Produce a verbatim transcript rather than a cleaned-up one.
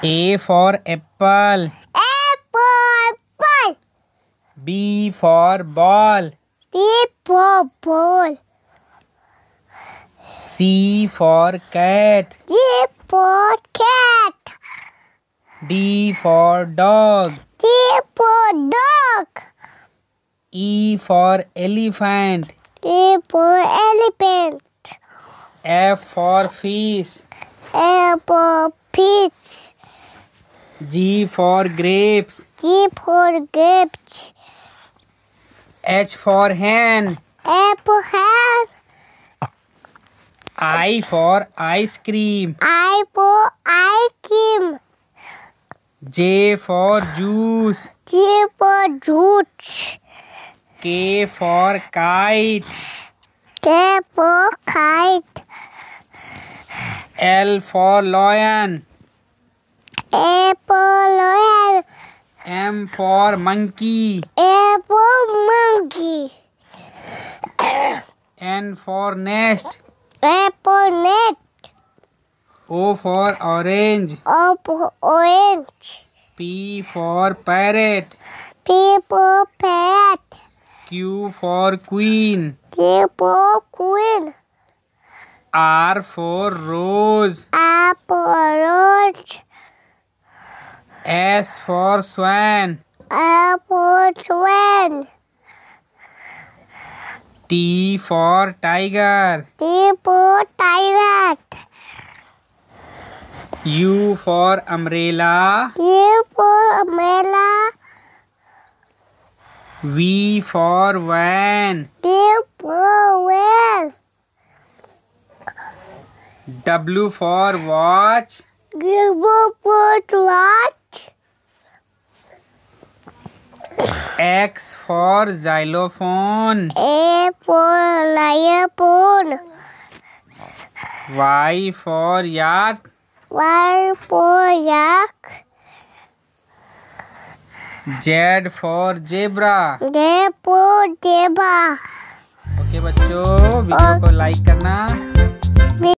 A for apple. Apple. Apple. B for ball. B for ball. C for cat. G for cat. D for dog. D for dog. E for elephant. E for elephant. F for fish. F for fish. G for grapes. G for grapes. H for hen. F for hen. I for ice cream. I for ice cream. J for juice. J for juice. K for kite. K for kite. L for lion. A for lion. M for monkey. A for monkey. N for nest. A for net. O for orange. O for orange. P for parrot. P for parrot. Q for queen. Q for queen. R for rose. R for rose. S for swan. R for swan. T for tiger. T for tiger. U for umbrella. U for umbrella. V for van. V for whale. W for watch. W for watch. X for xylophone. A for lion. Y for yacht. Y for yak. Z for zebra. J for zebra. Okay बच्चों, video को like करना।